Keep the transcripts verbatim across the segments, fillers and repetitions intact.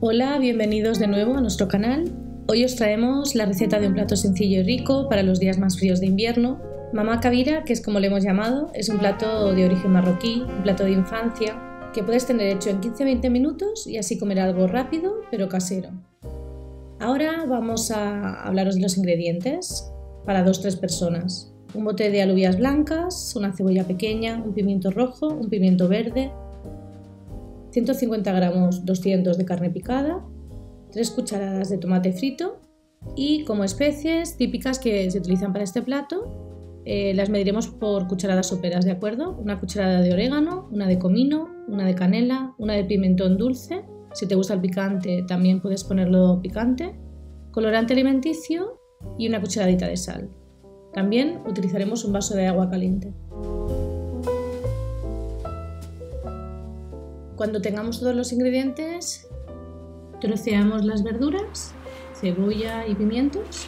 Hola, bienvenidos de nuevo a nuestro canal. Hoy os traemos la receta de un plato sencillo y rico para los días más fríos de invierno. Mamá Kabira, que es como le hemos llamado, es un plato de origen marroquí, un plato de infancia, que puedes tener hecho en quince a veinte minutos y así comer algo rápido pero casero. Ahora vamos a hablaros de los ingredientes para dos a tres personas. Un bote de alubias blancas, una cebolla pequeña, un pimiento rojo, un pimiento verde, ciento cincuenta gramos doscientos de carne picada, tres cucharadas de tomate frito y como especies típicas que se utilizan para este plato, eh, las mediremos por cucharadas soperas, ¿de acuerdo? Una cucharada de orégano, una de comino, una de canela, una de pimentón dulce, si te gusta el picante también puedes ponerlo picante, colorante alimenticio y una cucharadita de sal. También utilizaremos un vaso de agua caliente. Cuando tengamos todos los ingredientes, troceamos las verduras, cebolla y pimientos.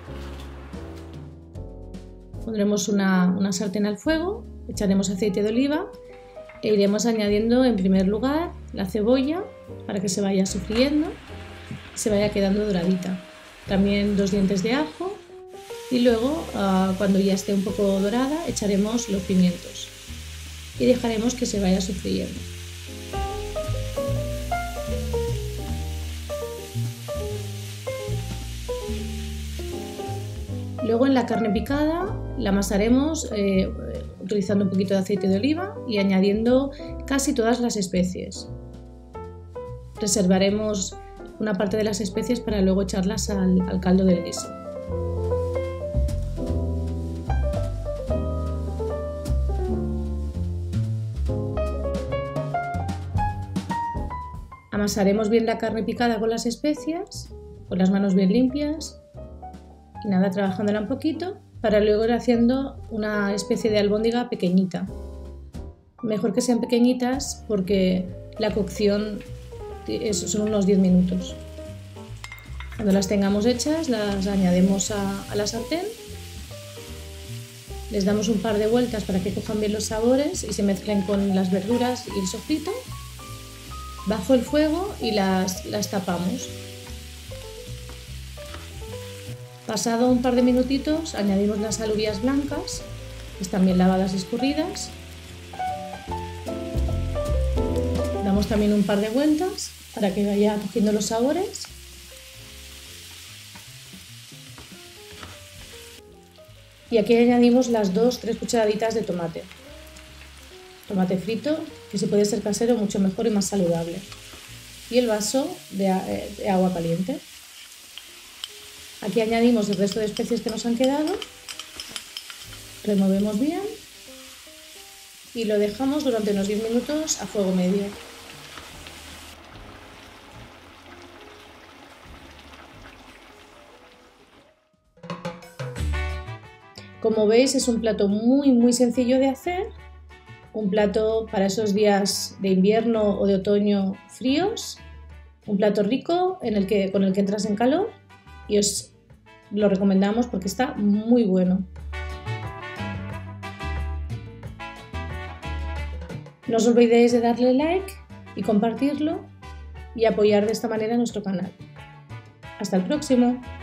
Pondremos una, una sartén al fuego, echaremos aceite de oliva e iremos añadiendo en primer lugar la cebolla para que se vaya sofriendo y se vaya quedando doradita. También dos dientes de ajo y luego, cuando ya esté un poco dorada, echaremos los pimientos y dejaremos que se vaya sofriendo. Luego en la carne picada la amasaremos eh, utilizando un poquito de aceite de oliva y añadiendo casi todas las especies. Reservaremos una parte de las especies para luego echarlas al, al caldo del guiso. Amasaremos bien la carne picada con las especias, con las manos bien limpias. Y nada, trabajándola un poquito para luego ir haciendo una especie de albóndiga pequeñita. Mejor que sean pequeñitas porque la cocción es, son unos diez minutos. Cuando las tengamos hechas las añadimos a, a la sartén, les damos un par de vueltas para que cojan bien los sabores y se mezclen con las verduras y el sofrito. Bajo el fuego y las, las tapamos. Pasado un par de minutitos añadimos las alubias blancas, que están bien lavadas y escurridas. Damos también un par de vueltas para que vaya cogiendo los sabores. Y aquí añadimos las dos a tres cucharaditas de tomate. Tomate frito, que si puede ser casero mucho mejor y más saludable. Y el vaso de, de agua caliente. Aquí añadimos el resto de especies que nos han quedado, removemos bien y lo dejamos durante unos diez minutos a fuego medio. Como veis es un plato muy muy sencillo de hacer, un plato para esos días de invierno o de otoño fríos, un plato rico en el que, con el que entras en calor. Y os lo recomendamos porque está muy bueno. No os olvidéis de darle like y compartirlo y apoyar de esta manera nuestro canal. Hasta el próximo.